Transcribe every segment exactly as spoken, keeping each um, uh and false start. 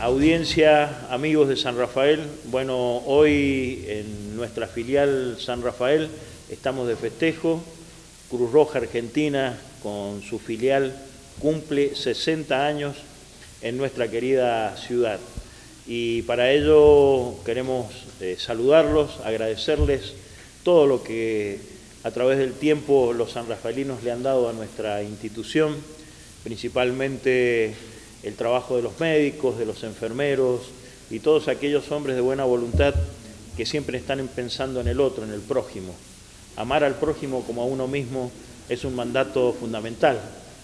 Audiencia, amigos de San Rafael, bueno, hoy en nuestra filial San Rafael estamos de festejo. Cruz Roja Argentina, con su filial, cumple sesenta años en nuestra querida ciudad. Y para ello queremos eh, saludarlos, agradecerles todo lo que a través del tiempo los sanrafaelinos le han dado a nuestra institución, principalmente el trabajo de los médicos, de los enfermeros y todos aquellos hombres de buena voluntad que siempre están pensando en el otro, en el prójimo. Amar al prójimo como a uno mismo es un mandato fundamental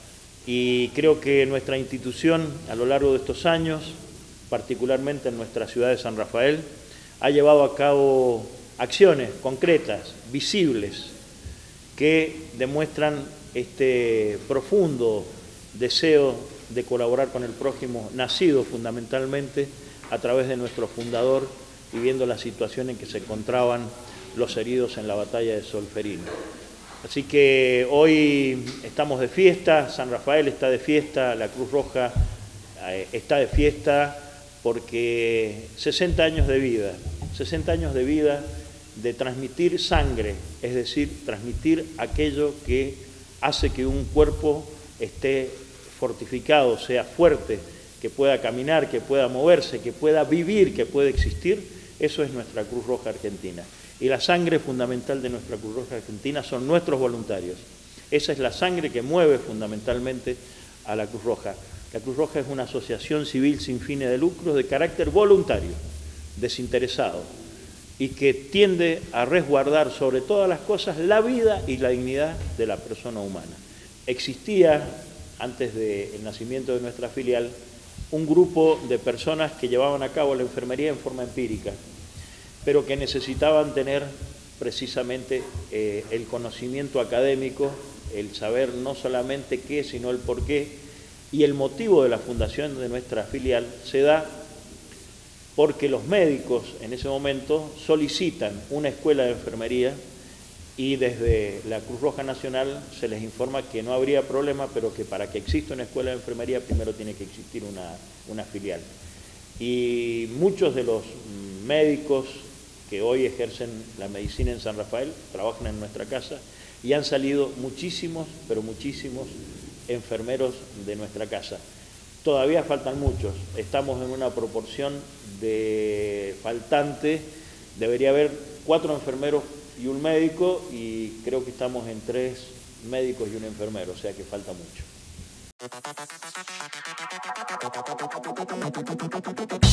y creo que nuestra institución a lo largo de estos años, particularmente en nuestra ciudad de San Rafael, ha llevado a cabo acciones concretas, visibles, que demuestran este profundo deseo de colaborar con el prójimo, nacido fundamentalmente a través de nuestro fundador y viendo la situación en que se encontraban los heridos en la batalla de Solferino. Así que hoy estamos de fiesta, San Rafael está de fiesta, la Cruz Roja eh, está de fiesta porque sesenta años de vida, sesenta años de vida de transmitir sangre, es decir, transmitir aquello que hace que un cuerpo esté fortificado, sea fuerte, que pueda caminar, que pueda moverse, que pueda vivir, que pueda existir. Eso es nuestra Cruz Roja Argentina. Y la sangre fundamental de nuestra Cruz Roja Argentina son nuestros voluntarios. Esa es la sangre que mueve fundamentalmente a la Cruz Roja. La Cruz Roja es una asociación civil sin fines de lucro de carácter voluntario, desinteresado, y que tiende a resguardar sobre todas las cosas la vida y la dignidad de la persona humana. Existía, antes del nacimiento de nuestra filial, un grupo de personas que llevaban a cabo la enfermería en forma empírica, pero que necesitaban tener precisamente eh, el conocimiento académico, el saber no solamente qué, sino el por qué, y el motivo de la fundación de nuestra filial se da porque los médicos en ese momento solicitan una escuela de enfermería y desde la Cruz Roja Nacional se les informa que no habría problema, pero que para que exista una escuela de enfermería primero tiene que existir una, una filial. Y muchos de los médicos que hoy ejercen la medicina en San Rafael trabajan en nuestra casa y han salido muchísimos, pero muchísimos enfermeros de nuestra casa. Todavía faltan muchos, estamos en una proporción de faltante, debería haber cuatro enfermeros y un médico, y creo que estamos en tres médicos y un enfermero, o sea que falta mucho.